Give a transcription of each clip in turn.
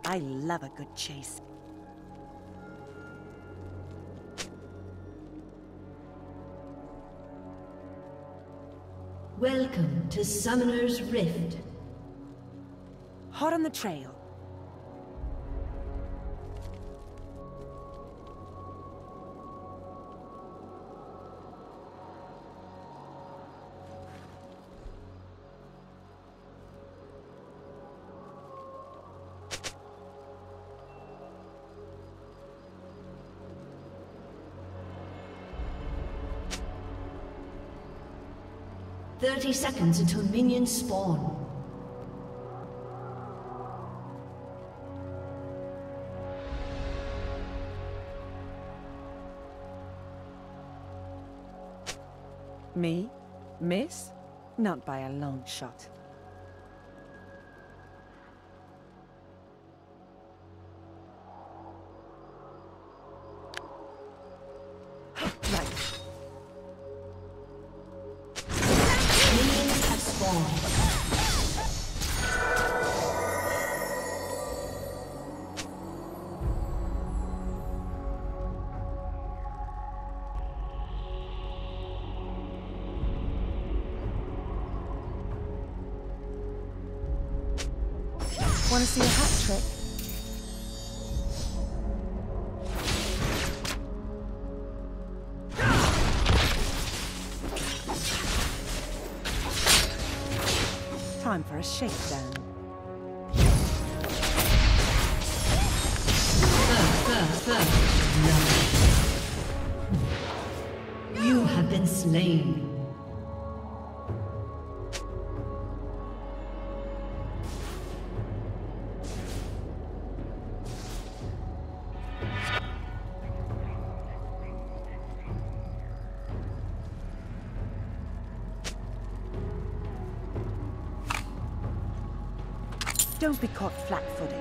I love a good chase. Welcome to Summoner's Rift. Hot on the trail. "30 seconds until minions spawn. Me? Miss? Not by a long shot. Right. Minions have spawned. Want to see a hat trick? Time for a shakedown. You have been slain. Don't be caught flat-footed.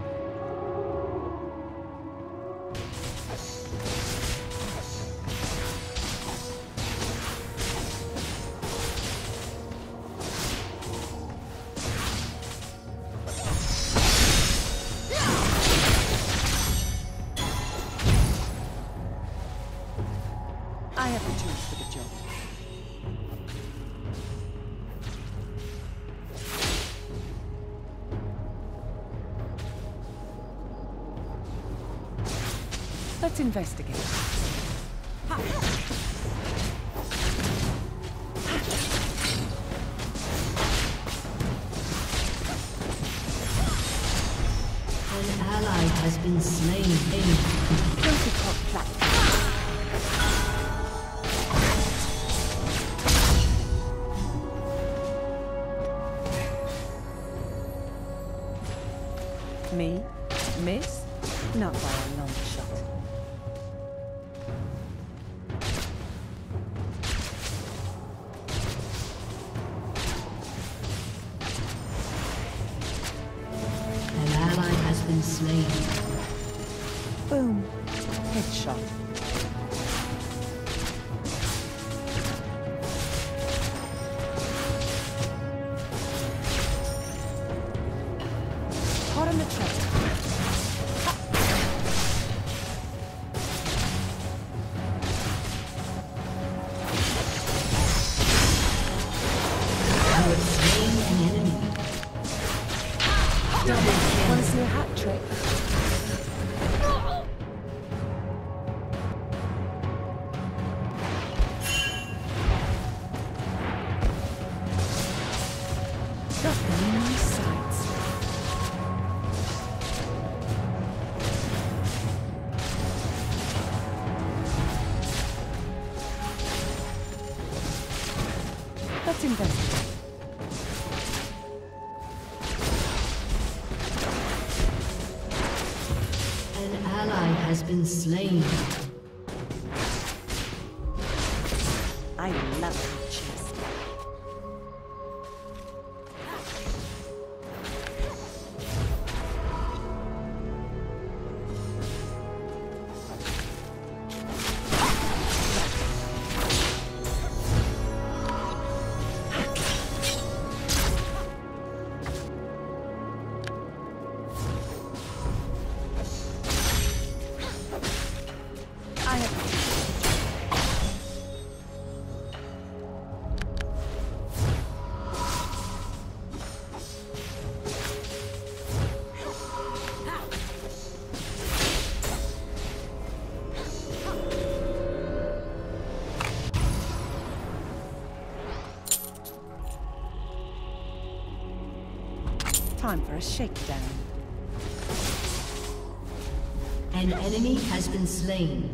I have the tools for the job. Let's investigate. An ally has been slain. Don't be caught flat. Me? Miss? Not by a long shot. Been slain. Boom. Headshot. Hot on the trail. You have slain an enemy. Double kill. Want to see a hat trick? Got new sights. Let's investigate. An ally has been slain. I love the chase. Time for a shakedown. An enemy has been slain.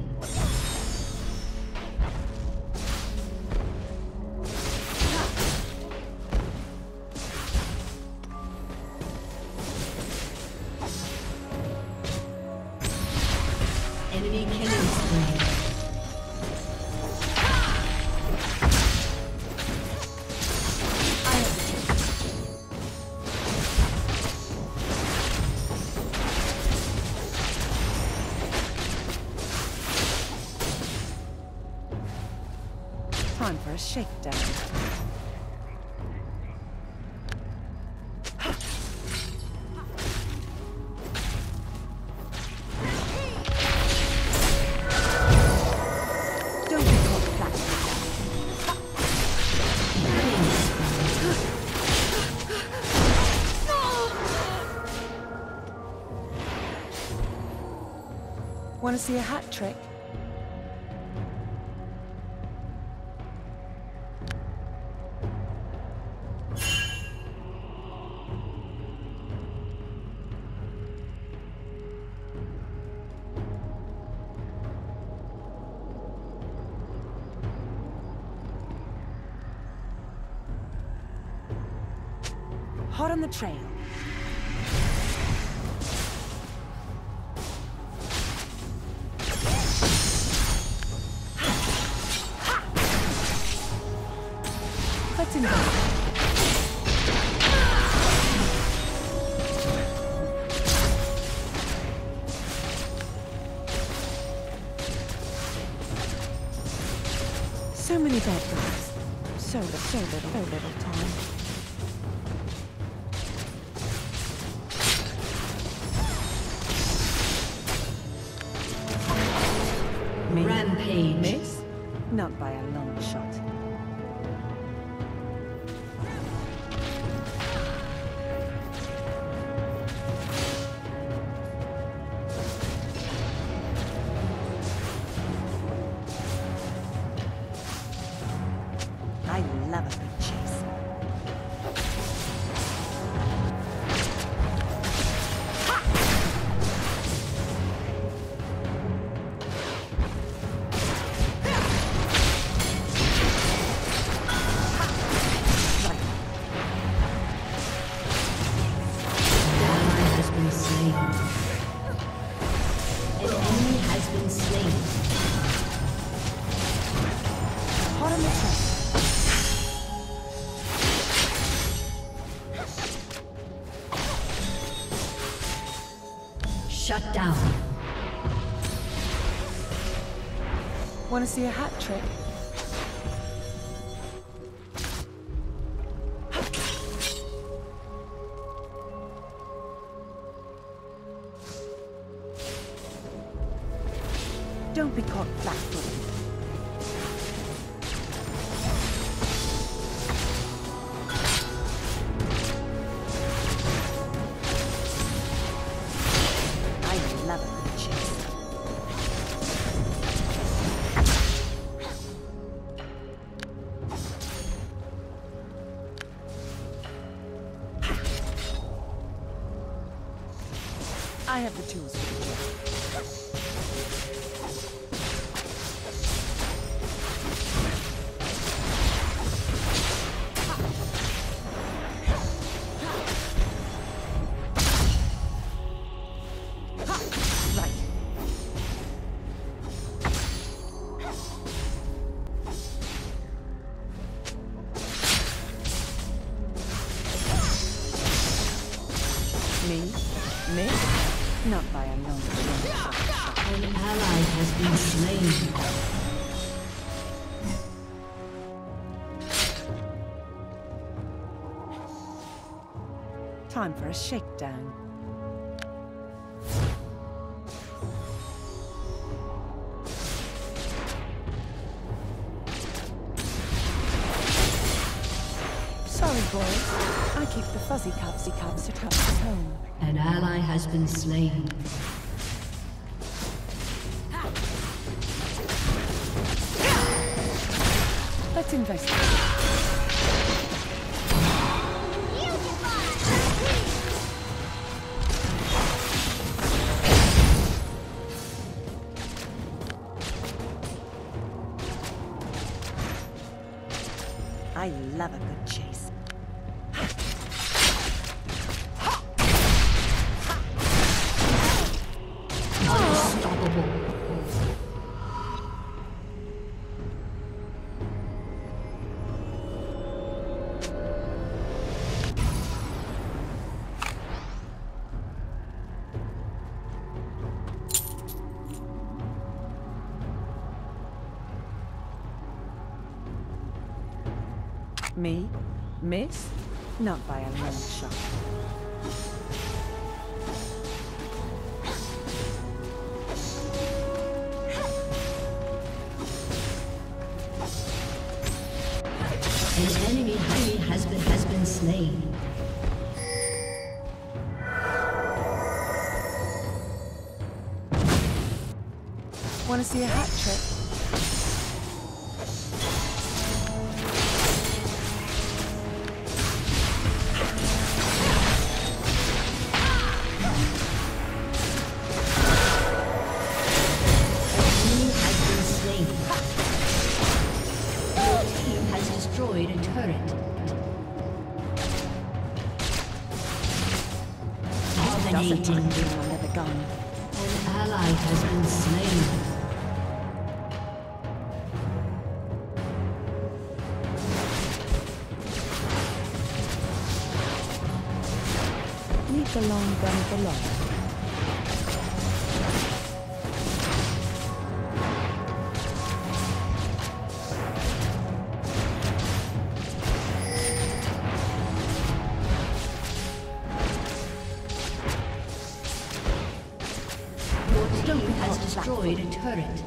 Enemy killing spree. Time for a shakedown. Don't be caught flat. Want to see a hat trick? Hot on the trail. Let's invest. So many bad guys. So little time. Me? Rampage. Miss? Not by a long shot. I love a good chase. Hot on the trail. Shut down. Want to see a hat trick? Don't be caught flat-footed. I love a good chase. I have the tools for the job. Me? Not by a long shot. An ally has been slain. Time for a shakedown. Sorry, boys. I keep the fuzzy cuffs at home. An ally has been slain. Let's investigate. I love a good chase. Unstoppable. Me? Miss? Not by a long shot. An enemy has been slain. Want to see a hat trick? Destroyed a turret. Doesn't Dominating. mind being under the gun. An ally has been slain. Leave the long gun below. Destroyed a turret.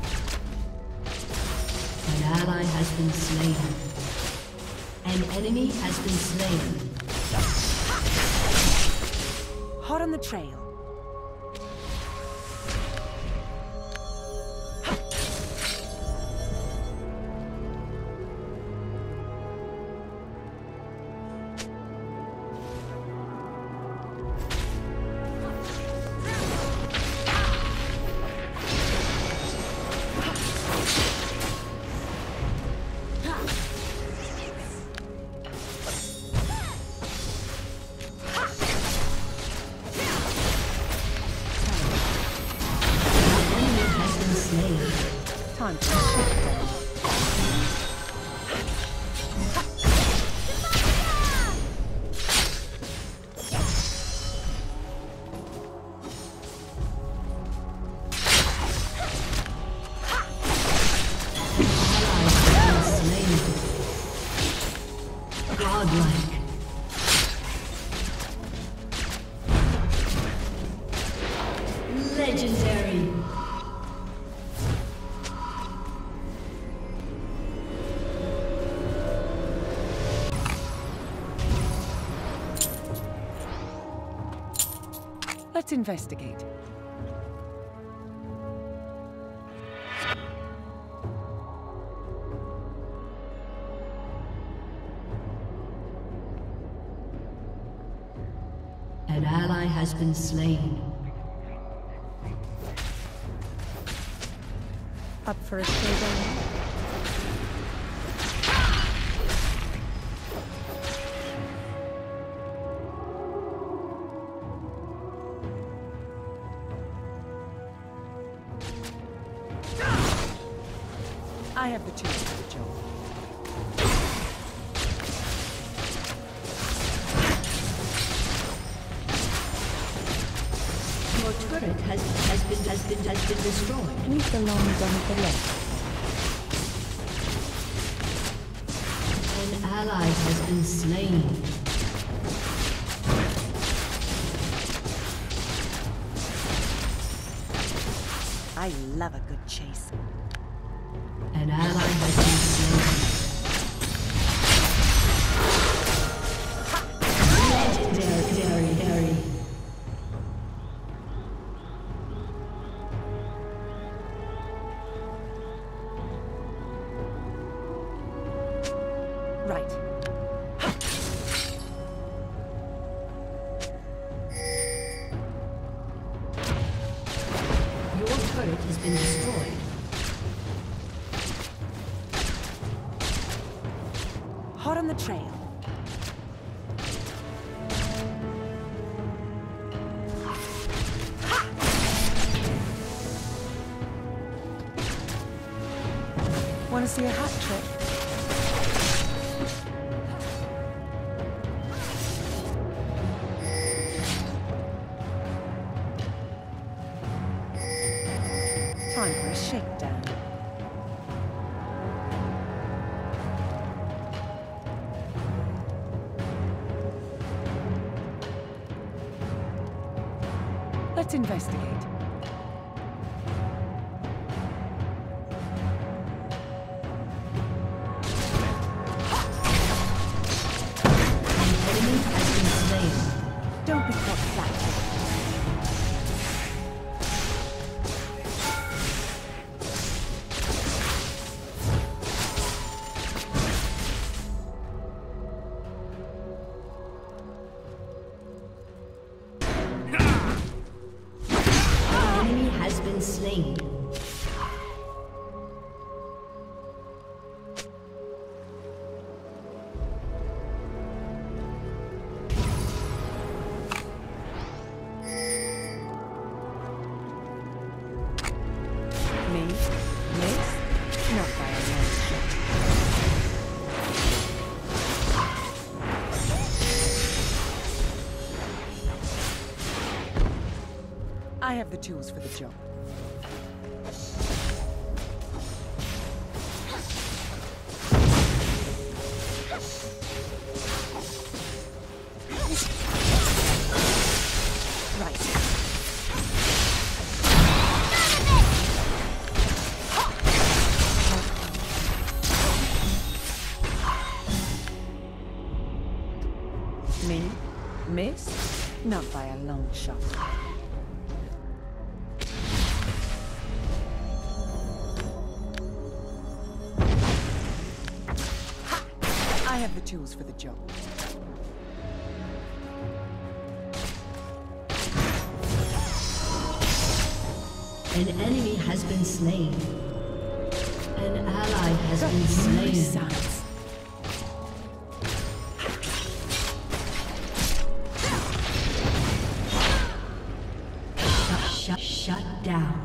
An ally has been slain. An enemy has been slain. Hot on the trail. Time to shift down. Godlike. Legendary. Let's investigate. An ally has been slain. Up for a showdown? I have the tools for the job. Your turret has been destroyed. Leave the long gun at the left. An ally has been slain. I love a good chase. An ally has been slain. Legendary. Right. Your turret has been destroyed. hot on the trail. Want to see a hat trick? Time for a shakedown. Let's investigate. Don't be caught flat-footed. An enemy has been slain. I have the tools for the job. Right. Me? Miss? Not by a long shot. I have the tools for the job. An enemy has been slain. An ally has been slain. Shut down.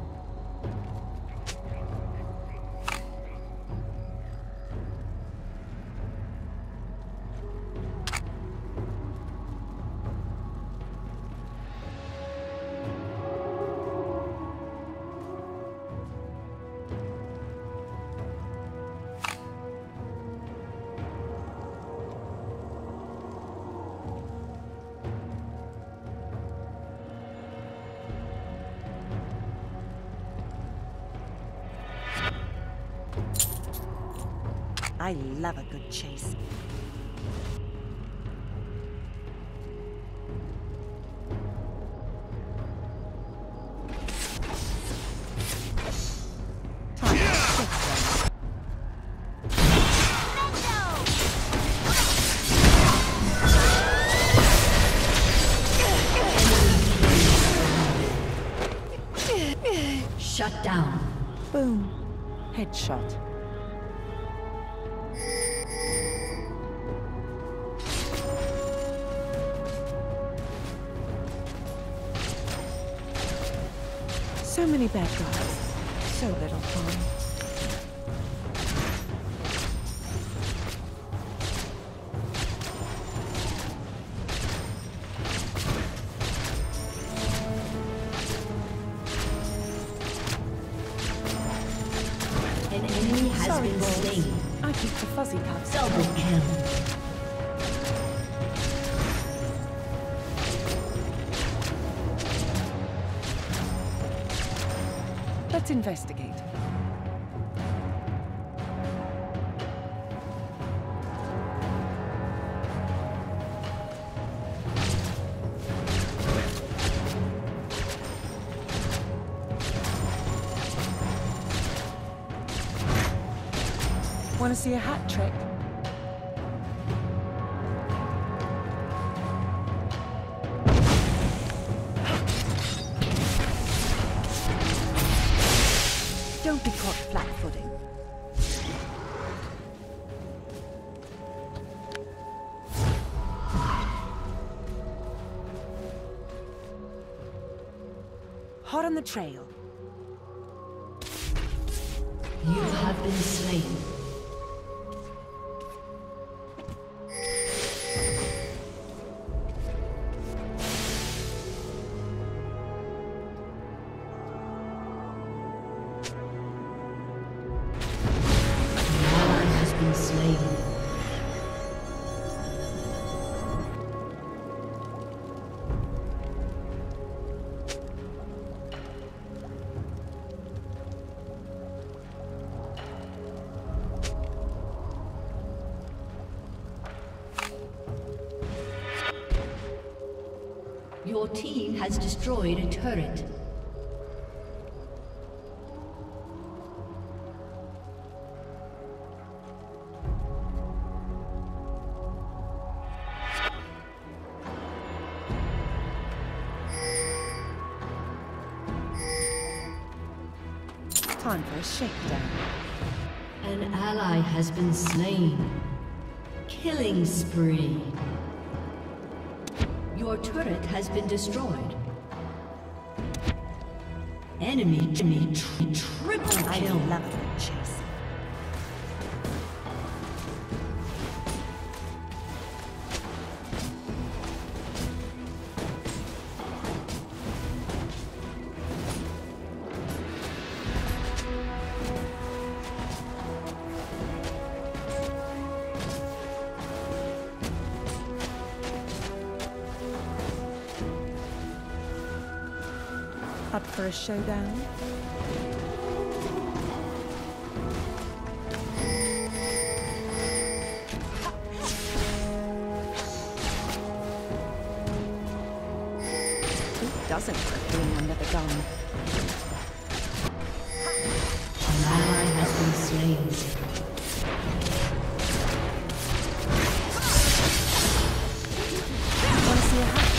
I love a good chase. Shut down. Boom. Headshot. So many bad guys. So little fun. An enemy has been slain. I keep the fuzzy cups. Double kill. Let's investigate. Want to see a hat trick? Don't be caught flat-footing. Hot on the trail. You have been slain. Your team has destroyed a turret. Time for a shakedown. An ally has been slain. Killing spree. Your turret has been destroyed. Enemy triple kill. I love the chase. Up for a showdown? Who doesn't like being under the gun? An ally has been slain. Want to see a hat?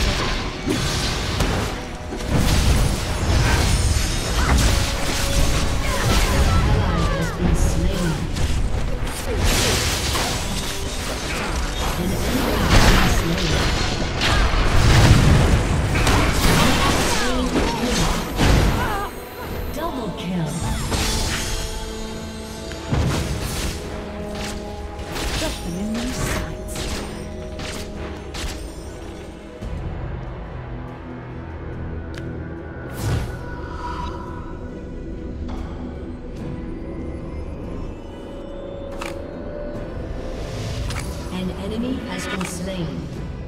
An enemy has been slain.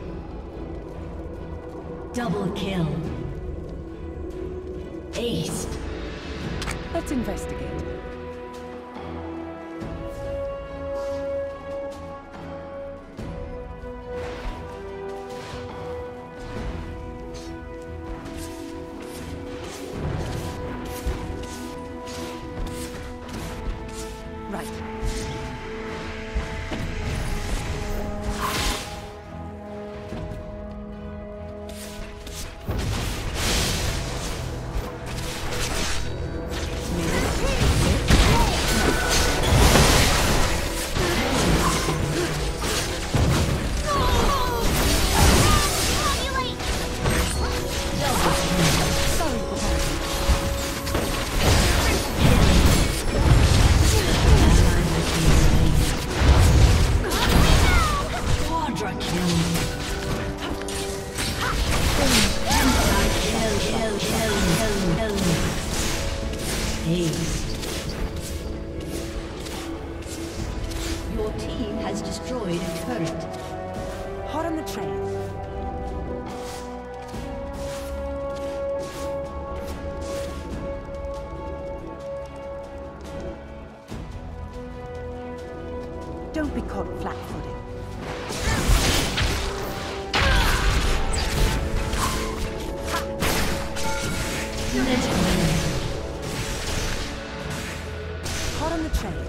Double kill. Ace. Let's investigate. Right. Your team has destroyed a turret. Hot on the trail. Don't be caught flat-footed. Hot on the trail.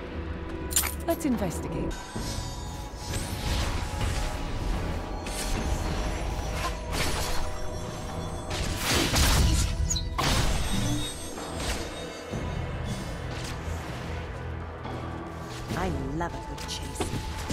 Let's investigate. I love a good chase.